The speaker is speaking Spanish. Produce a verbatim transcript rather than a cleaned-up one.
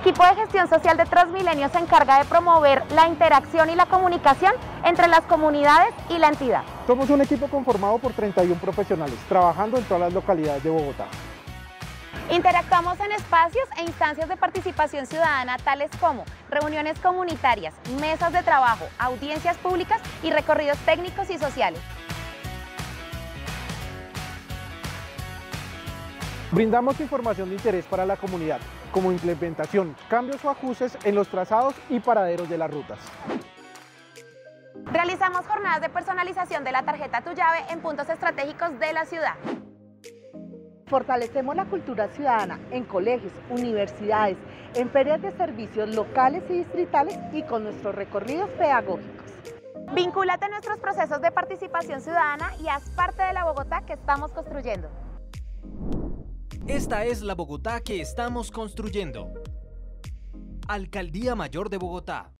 equipo de gestión social de Transmilenio se encarga de promover la interacción y la comunicación entre las comunidades y la entidad. Somos un equipo conformado por treinta y uno profesionales, trabajando en todas las localidades de Bogotá. Interactuamos en espacios e instancias de participación ciudadana tales como reuniones comunitarias, mesas de trabajo, audiencias públicas y recorridos técnicos y sociales. Brindamos información de interés para la comunidad, como implementación, cambios o ajustes en los trazados y paraderos de las rutas. Realizamos jornadas de personalización de la tarjeta Tu Llave en puntos estratégicos de la ciudad. Fortalecemos la cultura ciudadana en colegios, universidades, en ferias de servicios locales y distritales y con nuestros recorridos pedagógicos. Vincúlate a nuestros procesos de participación ciudadana y haz parte de la Bogotá que estamos construyendo. Esta es la Bogotá que estamos construyendo. Alcaldía Mayor de Bogotá.